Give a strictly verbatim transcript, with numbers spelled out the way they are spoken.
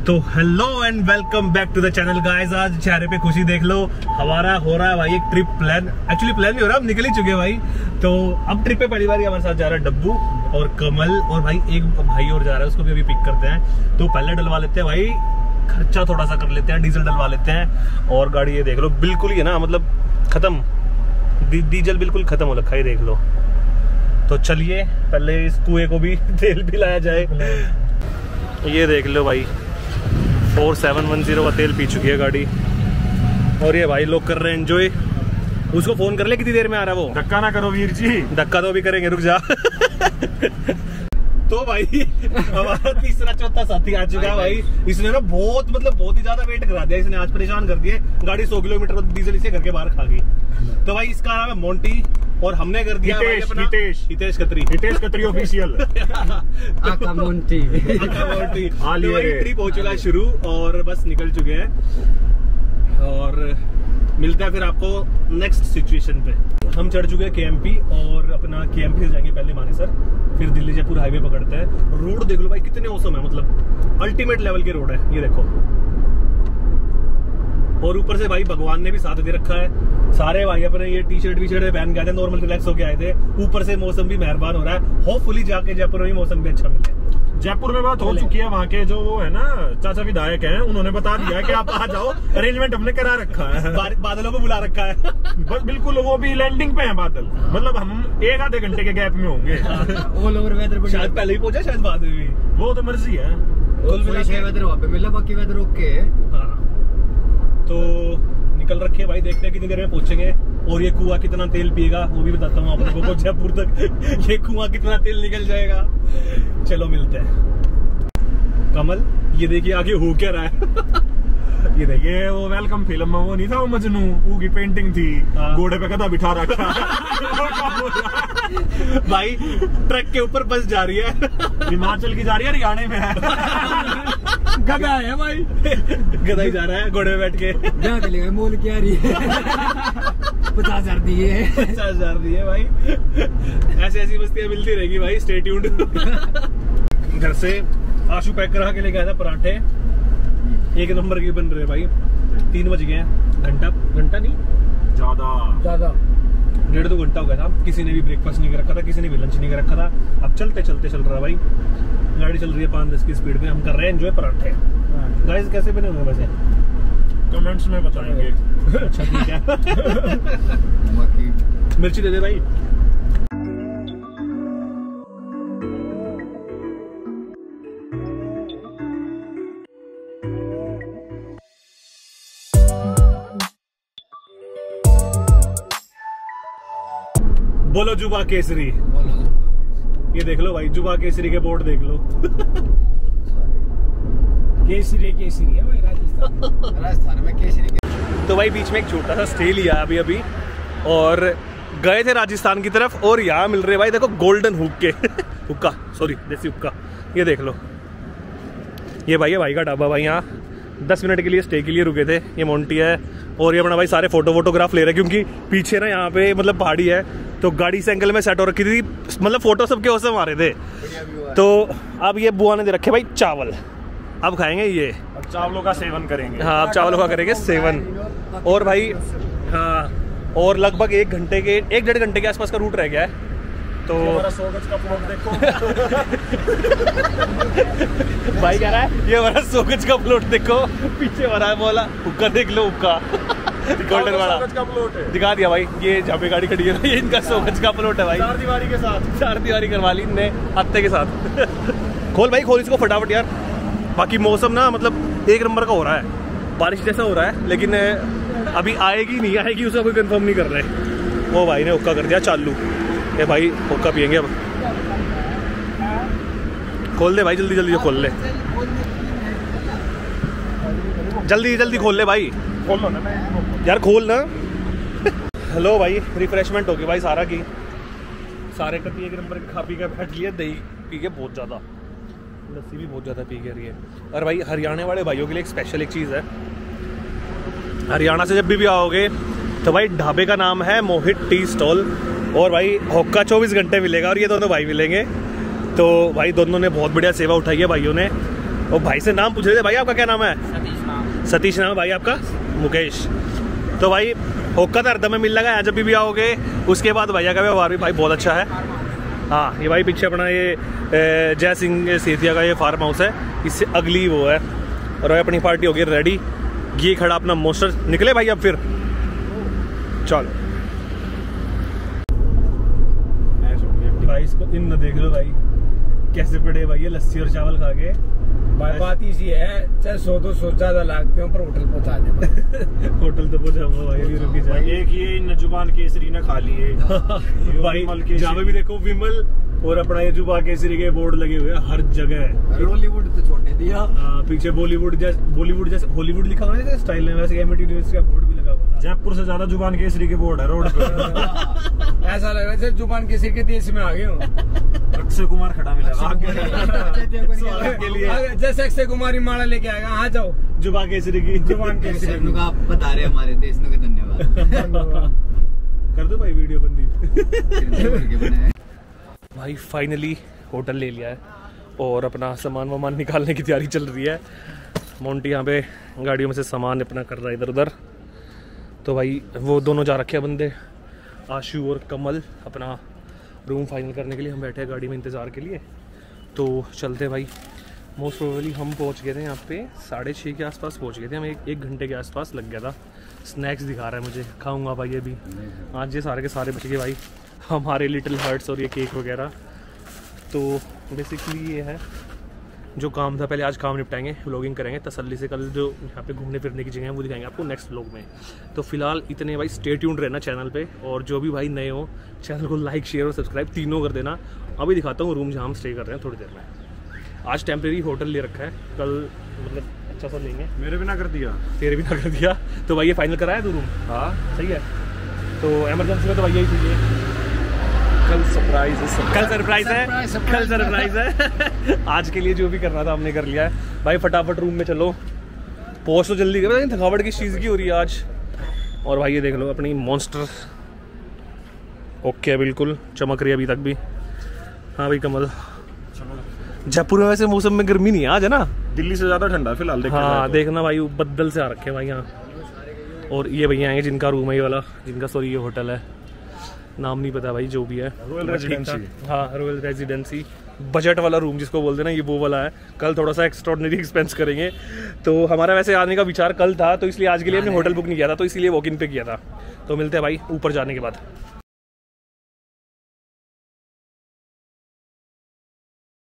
तो hello and welcome back to the channel guys. आज चेहरे पे खुशी देख लो, हमारा हो रहा है भाई एक ट्रिप प्लान। एक्चुअली प्लान नहीं हो रहा, हम निकल ही चुके हैं भाई। तो अब ट्रिप पे पहली बार हमारे साथ जा रहा है डब्बू और कमल, और भाई एक भाई और जा रहा है, उसको भी अभी पिक करते हैं। तो पहले डलवा लेते हैं भाई, खर्चा थोड़ा सा कर लेते हैं, डीजल डलवा लेते हैं। और गाड़ी ये देख लो बिल्कुल ही है ना, मतलब खत्म, डीजल बिल्कुल खत्म हो रखा है, देख लो। तो चलिए पहले इस कुएं को भी तेल पिलाया जाए। ये देख लो भाई, फोर सेवन वन जीरो का तेल पी चुकी है गाड़ी। और ये भाई लोग कर रहे हैं एंजॉय। उसको फोन कर ले कितनी देर में आ रहा है वो। धक्का ना करो वीर जी। धक्का तो भी करेंगे, रुक जा। तो भाई हमारा तीसरा चौथा साथी आ चुका है भाई। इसने ना बहुत मतलब बहुत ही ज्यादा वेट करा दिया, इसने आज परेशान कर दिया। गाड़ी सौ किलोमीटर डीजल इसे घर के बाहर खा गई। तो भाई इसका नाम है मोंटी और हमने कर दिया Hitesh Hitesh Hitesh Khatri Hitesh Khatri official. Aka Monty aka Monty. तो भाई ट्रिप हो चुका है शुरू और बस निकल चुके हैं और मिलता है फिर आपको नेक्स्ट सिचुएशन पे। हम चढ़ चुके हैं केएमपी और अपना केएमपी से जाएंगे पहले मानेसर, फिर दिल्ली जयपुर हाईवे पकड़ते हैं। रोड देख लो भाई कितने औसम है, मतलब अल्टीमेट लेवल के रोड है, ये देखो। और ऊपर से भाई भगवान ने भी साथ दे रखा है। सारे भाई अपने ये टी शर्ट वी शर्ट पहन के आए थे, नॉर्मल रिलैक्स होके आए थे। ऊपर से मौसम भी मेहरबान हो रहा है। होपफुली जाके जयपुर में मौसम भी अच्छा मिले। जयपुर में बात हो चुकी है, वहाँ के जो वो है ना चाचा विधायक हैं, उन्होंने बता दिया है कि आप आ जाओ, अरेंजमेंट हमने करा रखा है। बादलों को बुला रखा है। बस बिल्कुल, वो भी लैंडिंग पे है बादल, मतलब हम एक आधे घंटे के गैप में होंगे। ऑल ओवर वेदर शायद पहले ही पहुंचा, शायद बाद में भी, वो तो मर्जी है। वेदर वहाँ पे मिला, बाकी वेदर ओके है। तो निकल रखे भाई, देखते हैं कितनी देर में पहुंचेंगे। और ये कुआं कितना तेल पिएगा वो भी बताता हूँ आप लोगों को जयपुर तक। ये कुआं कितना तेल निकल जाएगा। चलो मिलते हैं। कमल ये देखिए आगे हो क्या रहा है। ये देखिए वो वेलकम फिल्म में वो नहीं था, वो मजनू वो की पेंटिंग थी, घोड़े पे गधा बिठा रखा। भाई ट्रक के ऊपर बस जा रही है, हिमाचल की जा रही है, हरियाणा में है। गधा है भाई, गधा ही जा रहा है घोड़े में बैठ के। जहाँ चलेगा मोल क्या रही है। पचास हजार दिए पचास हजार दिए भाई। ऐसी ऐसी मस्तियां मिलती रहेगी भाई, स्टे ट्यून्ड। घर से आशु पैक करा के लेके आया था पराठे, एक नंबर के बन रहे भाई। तीन बज गए हैं, घंटा घंटा नहीं ज्यादा ज्यादा डेढ़ दो घंटा हो गया था। किसी ने भी ब्रेकफास्ट नहीं कर रखा था, किसी ने भी लंच नहीं कर रखा था। अब चलते चलते चल रहा भाई, गाड़ी चल रही है पाँच दस की स्पीड में। हम कर रहे हैं एंजॉय पराठे। गाइस कैसे बने हुए वैसे कमेंट्स में बताएंगे। अच्छा ठीक है। मिर्ची दे दे भाई। बोलो जुबा केसरी। ये देख लो भाई, जुबा केसरी के बोर्ड देख लो। केसरी केसरी है भाई, राजस्थान राजस्थान में केसरी के... तो भाई बीच में एक छोटा सा स्टे लिया अभी अभी और गए थे राजस्थान की तरफ। और यहाँ मिल रहे भाई देखो गोल्डन हुक के हुक्का, सॉरी देसी हुक्का। ये देख लो, ये भाई है भाई का ढाबा भाई। यहाँ दस मिनट के लिए स्टे के लिए रुके थे। ये मोंटी है और ये अपना भाई सारे फोटो फोटोग्राफ ले रहे हैं, क्योंकि पीछे ना यहाँ पे मतलब पहाड़ी है, तो गाड़ी से एंगल में सेट हो रखी थी, मतलब फोटो सबके औसम आ रहे थे। तो अब ये बुआ ने दे रखे भाई चावल, अब खाएंगे ये। अब चावलों का सेवन करेंगे। हाँ अब चावलों का करेंगे सेवन। और भाई हाँ, और लगभग एक घंटे के एक डेढ़ घंटे के आसपास का रूट रह गया है। तो सौ गज का प्लॉट देखो। भाई कह रहा है ये हमारा सौ गज का प्लॉट देखो, पीछे वाला है बोला हुक्का देख लो, हुक्का गोल्डन वाला दिखा दिया भाई। ये जहाँ पे गाड़ी खड़ी है ना, ये इनका सौ गज का प्लॉट है भाई, चार दीवारी के साथ। चार दीवारी करवा ली इनने हत्ते के साथ। खोल भाई खोल इसको फटाफट यार। बाकी मौसम ना मतलब एक नंबर का हो रहा है, बारिश जैसा हो रहा है, लेकिन अभी आएगी नहीं आएगी उसका कोई कंफर्म नहीं कर रहे। वो भाई ने हुक्का कर दिया चालू। ये भाई हुक्का पियेंगे अब। खोल दे भाई जल्दी जल्दी खोल ले, जल्दी जल्दी खोल ले भाई, खोल लो ना यार खोल ना। हेलो भाई, रिफ्रेशमेंट होगी भाई सारा की सारे कति एक नंबर के खा पी के बैठ लिए। दही पी के बहुत ज़्यादा, लस्सी भी बहुत ज़्यादा पी के रही है। और भाई हरियाणा वाले भाइयों के लिए एक स्पेशल एक चीज़ है, हरियाणा से जब भी भी आओगे तो भाई ढाबे का नाम है मोहित टी स्टॉल। और भाई हुक्का चौबीस घंटे मिलेगा और ये दोनों भाई मिलेंगे। तो भाई दोनों ने बहुत बढ़िया सेवा उठाई है भाइयों ने। और भाई से नाम पूछ रहे थे, भाई आपका क्या नाम है? सतीश नाम। सतीश नाम है भाई आपका? मुकेश। तो भाई होका तो हरदम में मिल लगा, जब भी आओगे। उसके बाद भैया का व्यवहार भी भाई बहुत अच्छा है। हाँ, ये भाई पीछे अपना ये जय सिंह सेतिया का ये फार्म हाउस है, इससे अगली वो है। और भाई अपनी पार्टी हो गई रेडी, ये खड़ा अपना मोस्टर। निकले भाई अब फिर चलो भाई, इसको इन न देख लो भाई कैसे पड़े भाई, ये लस्सी और चावल खा के। भाई बात इसी है, चाहे सौ दो सौ ज्यादा लागते हो पर होटल पहुंचा दे। होटल तो पहुंचा भाई, अभी रुकी जाए। एक ये इन जुबान केसरी ने खा लिए भाई जहाँ पे भी देखो विमल और अपना ये जुबा केसरी के बोर्ड लगे हुए हैं हर जगह। बॉलीवुड तो छोटे दिया, आ, पीछे बॉलीवुड जैसे बॉलीवुड जैसे हॉलीवुड लिखा हुआ है स्टाइल में, वैसे एमिटी यूनिवर्सिटी का बोर्ड भी लगा हुआ है। जयपुर से ज्यादा जुबान केसरी के बोर्ड है रोड पे। ऐसा लग रहा है जैसे जुबान किसी के देश में आ गए हो। अक्षय कुमार खड़ा मिला के लिए, जैसे अक्षय कुमार माला लेके आएगा, आ जाओ जुबा केसरी की। जुबान केसरी आप बता रहे हमारे देश के धन्यवाद। कर दो भाई वीडियो बंदी। बनाए भाई फाइनली होटल ले लिया है और अपना सामान वामान निकालने की तैयारी चल रही है। मोंटी यहाँ पे गाड़ियों में से सामान अपना कर रहा है इधर उधर। तो भाई वो दोनों जा रखे हैं बंदे, आशु और कमल, अपना रूम फाइनल करने के लिए। हम बैठे हैं गाड़ी में इंतज़ार के लिए, तो चलते भाई। मोस्ट प्रोबेबली हम पहुँच गए थे यहाँ पे साढ़े छः के आसपास पहुँच गए थे। हम एक एक घंटे के आसपास लग गया था। स्नैक्स दिखा रहा है मुझे, खाऊंगा भाई ये भी। आज ये सारे के सारे बच गए भाई, हमारे लिटिल हार्ट्स और ये केक वगैरह। तो बेसिकली ये है जो काम था, पहले आज काम निपटाएंगे, व्लॉगिंग करेंगे तसल्ली से। कल जो यहाँ पे घूमने फिरने की जगह है वो दिखाएंगे आपको नेक्स्ट व्लॉग में। तो फिलहाल इतने भाई, स्टे ट्यून्ड रहना चैनल पे, और जो भी भाई नए हो चैनल को लाइक शेयर और सब्सक्राइब तीनों कर देना। अभी दिखाता हूँ रूम जहाँ हम स्टे कर रहे हैं थोड़ी देर में। आज टेम्प्रेरी होटल ले रखा है, कल मतलब अच्छा सा लेंगे। मेरे बिना कर दिया, तेरे बिना कर दिया। तो भाई ये फाइनल कराया तो रूम? हाँ सही है। तो एमरजेंसी में तो भाई यही चाहिए। कल सरप्राइज है, कल सरप्राइज है, कल सरप्राइज है। आज के लिए जो भी करना था हमने कर लिया है भाई। फटाफट रूम में चलो, पोस्ट तो जल्दी कर, थकावट किस चीज़ की हो रही है आज। और भाई ये देख लो अपनी मॉन्स्टर ओके, बिल्कुल चमक रही है अभी तक भी। हाँ भाई कमल, जयपुर में वैसे मौसम में गर्मी नहीं है आज, है ना? दिल्ली से ज्यादा ठंडा फिलहाल। हाँ देखना भाई, बदल से आ रखे हैं भाई यहाँ। और ये भैया आएंगे जिनका रूम है ये वाला, जिनका सॉरी ये होटल है, नाम नहीं पता भाई, जो भी है। Royal residency. हाँ रॉयल रेजिडेंसी, बजट वाला रूम जिसको बोलते हैं ना, ये वो वाला है। कल थोड़ा सा एक्स्ट्रॉर्डिनरी एक्सपेंस करेंगे। तो हमारा वैसे आने का विचार कल था, तो इसलिए आज के लिए हमने होटल बुक नहीं किया था, तो इसलिए वॉक इन पे किया था। तो मिलते हैं भाई ऊपर जाने के बाद।